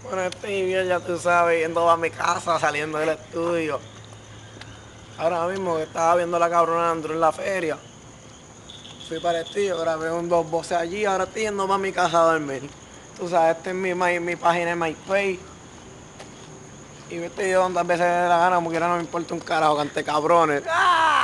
Bueno, estoy bien, ya tú sabes, yendo a mi casa, saliendo del estudio. Ahora mismo que estaba viendo la cabrona de Andrew en la feria. Fui para el estudio, grabé un dos voces allí, ahora estoy yendo para mi casa a dormir. Tú sabes, esta es mi página de MySpace. Y viste yo tantas veces de la gana, como quiera no me importa un carajo, cante cabrones. ¡Ah!